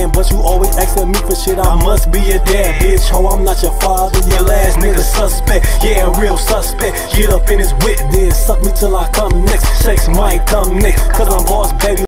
man, but you always asking me for shit. I must be your dad, bitch. Ho, I'm not your father. Your last nigga suspect. Yeah, real suspect. Get up in his wit, then suck me till I come next. Sex might come next, cause I'm boss, baby.